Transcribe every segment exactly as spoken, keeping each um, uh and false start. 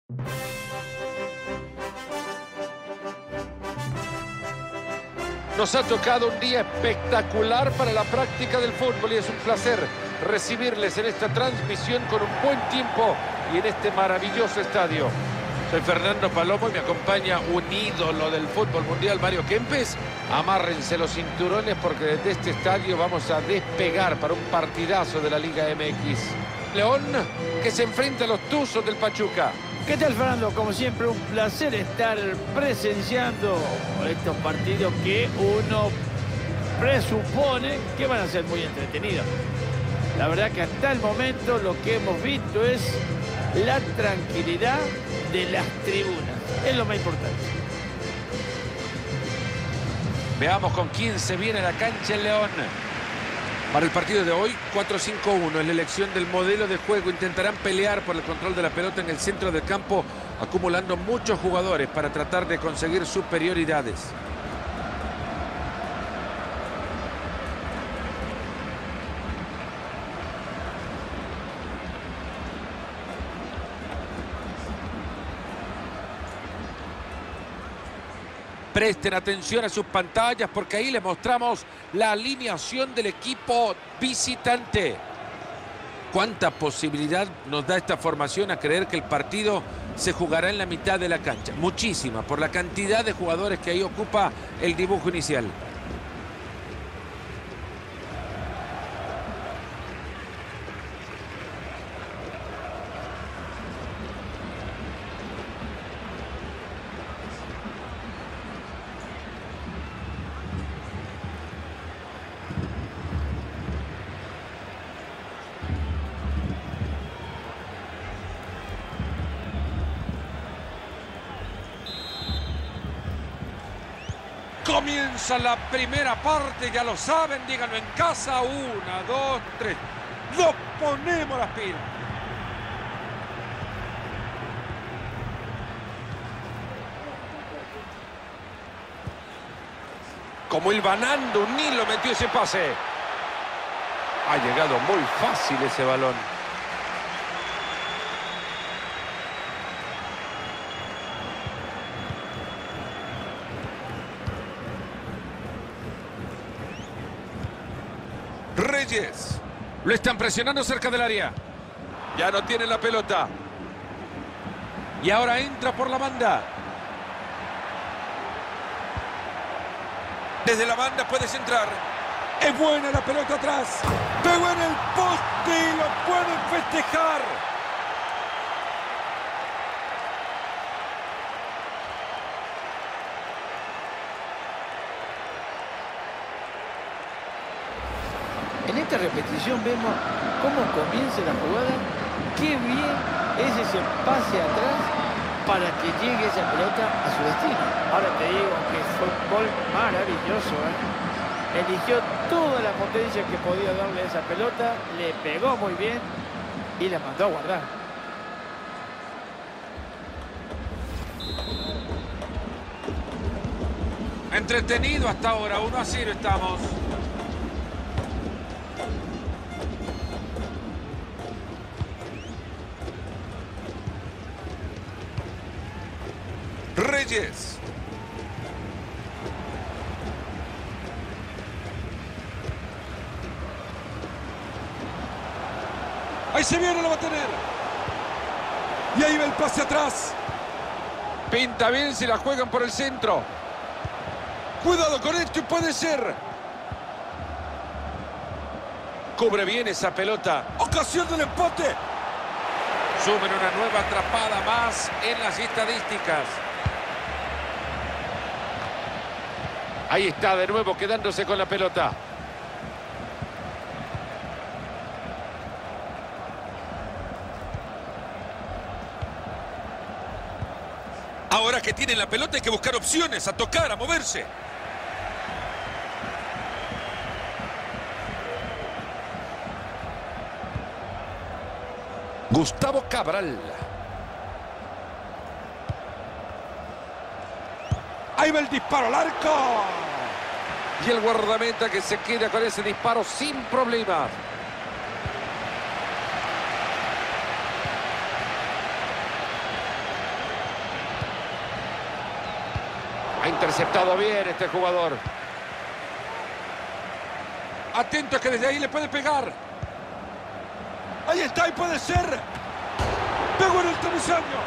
Nos ha tocado un día espectacular para la práctica del fútbol y es un placer recibirles en esta transmisión con un buen tiempo y en este maravilloso estadio. Soy Fernando Palomo y me acompaña un ídolo del fútbol mundial, Mario Kempes. Amárrense los cinturones porque desde este estadio vamos a despegar para un partidazo de la Liga M X. León, que se enfrenta a los Tuzos del Pachuca. ¿Qué tal, Fernando? Como siempre, un placer estar presenciando estos partidos que uno presupone que van a ser muy entretenidos. La verdad que hasta el momento lo que hemos visto es la tranquilidad de las tribunas. Es lo más importante. Veamos con quién se viene a la cancha el León. Para el partido de hoy, cuatro cinco uno es la elección del modelo de juego. Intentarán pelear por el control de la pelota en el centro del campo, acumulando muchos jugadores para tratar de conseguir superioridades. Presten atención a sus pantallas porque ahí les mostramos la alineación del equipo visitante. ¿Cuánta posibilidad nos da esta formación a creer que el partido se jugará en la mitad de la cancha? Muchísima, por la cantidad de jugadores que ahí ocupa el dibujo inicial. Comienza la primera parte, ya lo saben, díganlo en casa. Una, dos, tres. ¡Nos ponemos las pilas! Como hilvanando un hilo metió ese pase. Ha llegado muy fácil ese balón. Reyes. Lo están presionando cerca del área. Ya no tiene la pelota. Y ahora entra por la banda. Desde la banda puedes entrar. Es buena la pelota atrás. Pegó en el poste y lo pueden festejar. En esta repetición vemos cómo comienza la jugada, qué bien es ese pase atrás para que llegue esa pelota a su destino. Ahora te digo que fue un gol maravilloso, ¿eh? Eligió toda la potencia que podía darle a esa pelota, le pegó muy bien y la mandó a guardar. Entretenido hasta ahora, uno a cero estamos. Reyes. Ahí se viene, lo va a tener. Y ahí va el pase atrás. Pinta bien si la juegan por el centro. Cuidado con esto y puede ser. Cubre bien esa pelota. Ocasión del empate. Sumen una nueva atrapada más en las estadísticas. Ahí está de nuevo quedándose con la pelota. Ahora que tienen la pelota hay que buscar opciones, a tocar, a moverse. Gustavo Cabral. Ahí va el disparo al arco. Y el guardameta que se queda con ese disparo sin problemas. Ha interceptado bien este jugador. Atento que desde ahí le puede pegar. Ahí está y puede ser. Pegó en el travesaño.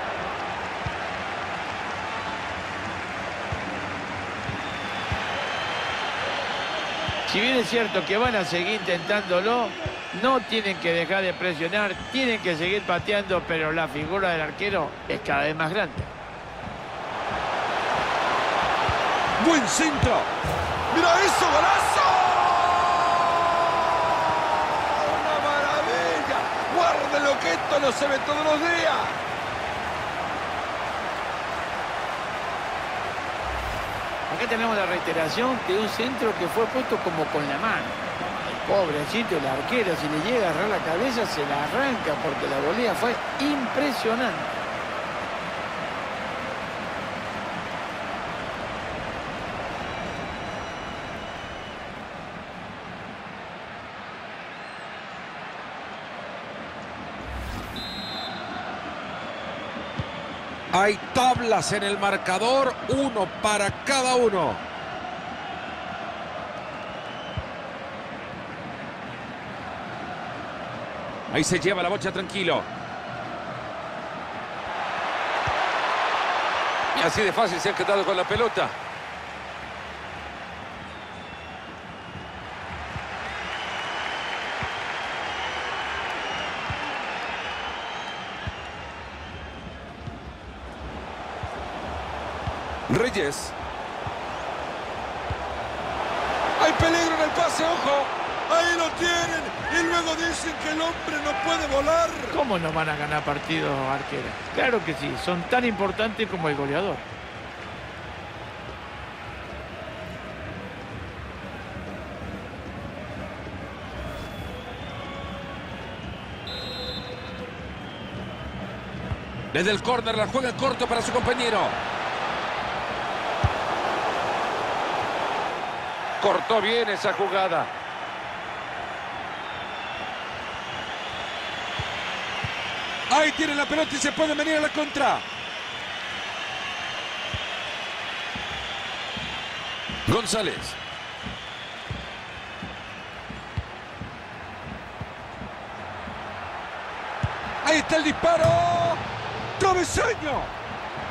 Si bien es cierto que van a seguir intentándolo, no tienen que dejar de presionar, tienen que seguir pateando, pero la figura del arquero es cada vez más grande. Buen centro. ¡Mira eso, golazo! ¡Una maravilla! ¡Guarde lo que esto no se ve todos los días! Acá tenemos la reiteración de un centro que fue puesto como con la mano. El pobrecito, el arquero, si le llega a agarrar la cabeza, se la arranca porque la volea fue impresionante. Hay tablas en el marcador, uno para cada uno. Ahí se lleva la bocha tranquilo. Y así de fácil se han quedado con la pelota. Reyes. Hay peligro en el pase, ojo. Ahí lo tienen. Y luego dicen que el hombre no puede volar. ¿Cómo no van a ganar partidos, arqueros? Claro que sí, son tan importantes como el goleador. Desde el córner la juega corto para su compañero. Cortó bien esa jugada. Ahí tiene la pelota y se puede venir a la contra. González. Ahí está el disparo. ¡Travesaño!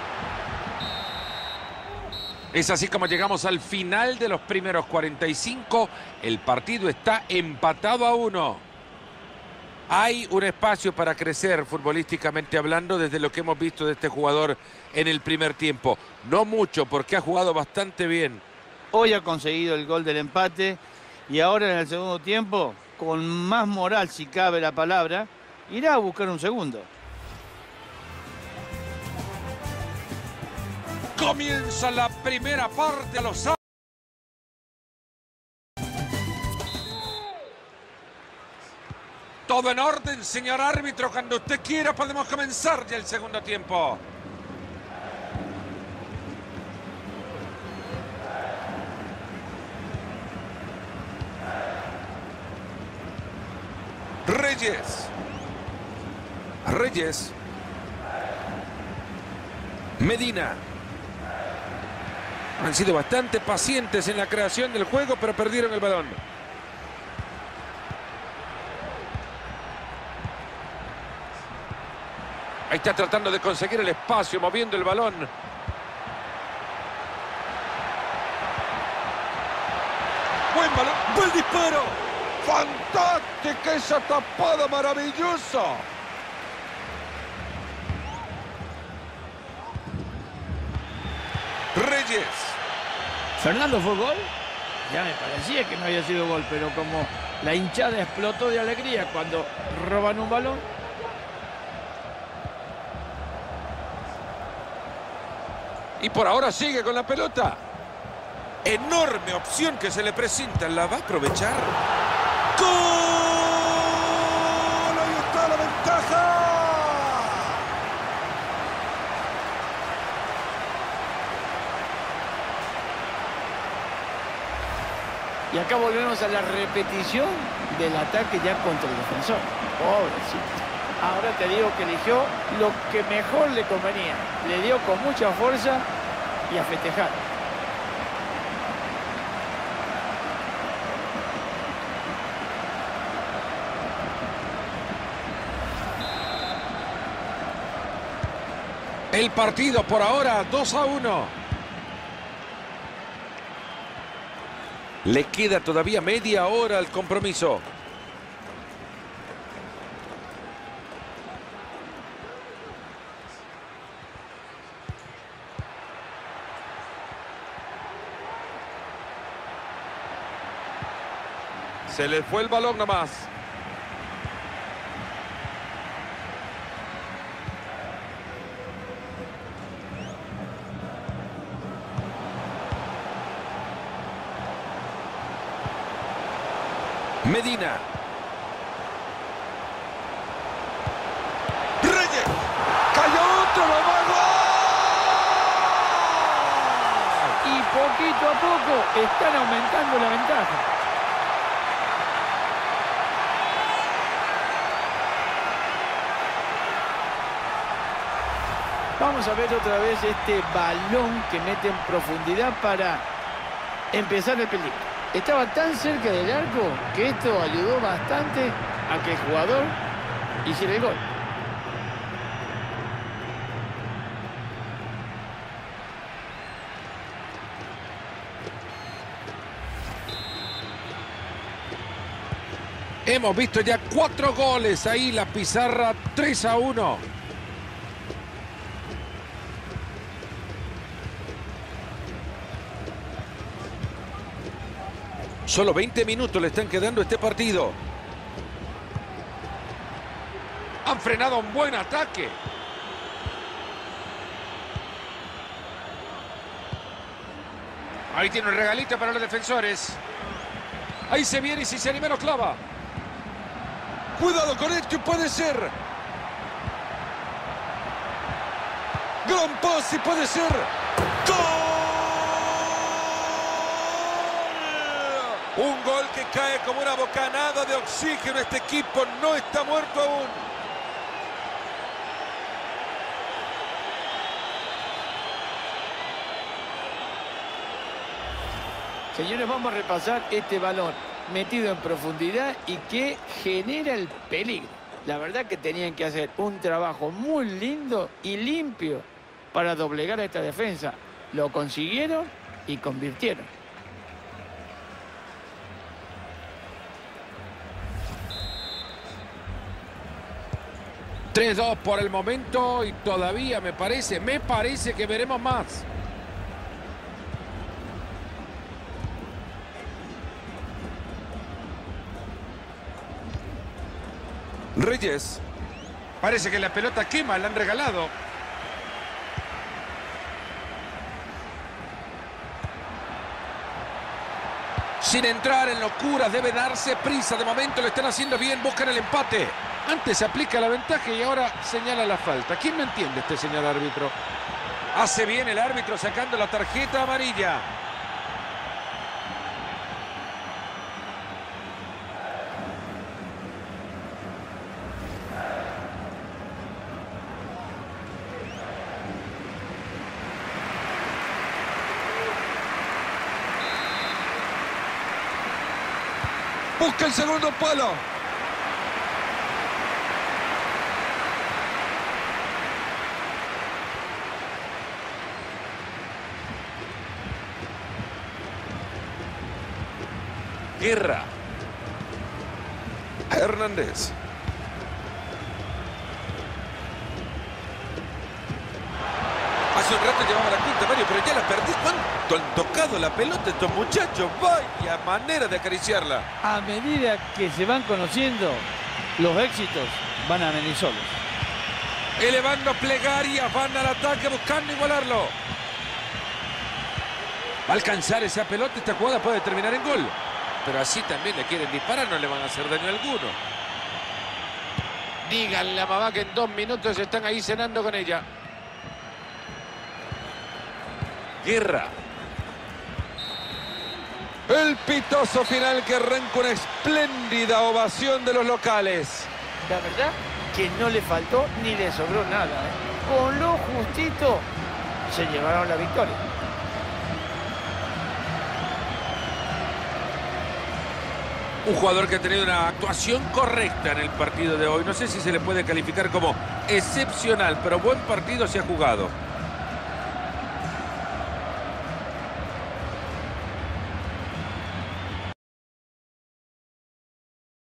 Es así como llegamos al final de los primeros cuarenta y cinco. El partido está empatado a uno. Hay un espacio para crecer futbolísticamente hablando desde lo que hemos visto de este jugador en el primer tiempo. No mucho porque ha jugado bastante bien. Hoy ha conseguido el gol del empate y ahora en el segundo tiempo, con más moral si cabe la palabra, irá a buscar un segundo. Comienza la primera parte a los... Todo en orden, señor árbitro. Cuando usted quiera podemos comenzar ya el segundo tiempo. Reyes. Reyes. Medina. Han sido bastante pacientes en la creación del juego, pero perdieron el balón. Ahí está tratando de conseguir el espacio, moviendo el balón. Buen balón, buen disparo. ¡Fantástica esa tapada, maravillosa! Reyes. ¿Fernando fue gol? Ya me parecía que no había sido gol, pero como la hinchada explotó de alegría cuando roban un balón. Y por ahora sigue con la pelota. Enorme opción que se le presenta. ¿La va a aprovechar? ¡Gol! ¡Ahí está la ventaja! Y acá volvemos a la repetición del ataque ya contra el defensor. Pobrecito. Ahora te digo que eligió lo que mejor le convenía. Le dio con mucha fuerza y a festejar. El partido por ahora dos a uno. Le queda todavía media hora al compromiso. Se le fue el balón nomás. Medina. Reyes. Cayó otro, lo va a Y poquito a poco están aumentando la ventaja. Vamos a ver otra vez este balón que mete en profundidad para empezar el peligro. Estaba tan cerca del arco que esto ayudó bastante a que el jugador hiciera el gol. Hemos visto ya cuatro goles ahí, la pizarra tres a uno. Solo veinte minutos le están quedando a este partido. Han frenado un buen ataque. Ahí tiene un regalito para los defensores. Ahí se viene y si se anima lo clava. Cuidado con esto, puede ser. Gran pase, puede ser. ¡Gol! Un gol que cae como una bocanada de oxígeno. Este equipo no está muerto aún. Señores, vamos a repasar este balón metido en profundidad y que genera el peligro. La verdad que tenían que hacer un trabajo muy lindo y limpio para doblegar a esta defensa. Lo consiguieron y convirtieron. tres dos por el momento y todavía me parece, me parece que veremos más. Reyes. Parece que la pelota quema, la han regalado. Sin entrar en locuras, debe darse prisa. De momento lo están haciendo bien, buscan el empate. Antes se aplica la ventaja y ahora señala la falta. ¿Quién no entiende este señor árbitro? Hace bien el árbitro sacando la tarjeta amarilla. Busca el segundo palo. Guerra. Hernández. Hace un rato llevaba la quinta, Mario, pero ya la perdí. ¿Cuánto han tocado la pelota estos muchachos? Vaya manera de acariciarla. A medida que se van conociendo, los éxitos van a venir solos. Elevando plegarias, van al ataque buscando igualarlo. Va a alcanzar esa pelota, esta jugada puede terminar en gol. Pero así también le quieren disparar, no le van a hacer daño alguno. Díganle a mamá que en dos minutos están ahí cenando con ella. Guerra. El pitazo final que arranca una espléndida ovación de los locales. La verdad que no le faltó ni le sobró nada, ¿eh? Con lo justito se llevaron la victoria. Un jugador que ha tenido una actuación correcta en el partido de hoy. No sé si se le puede calificar como excepcional, pero buen partido se ha jugado.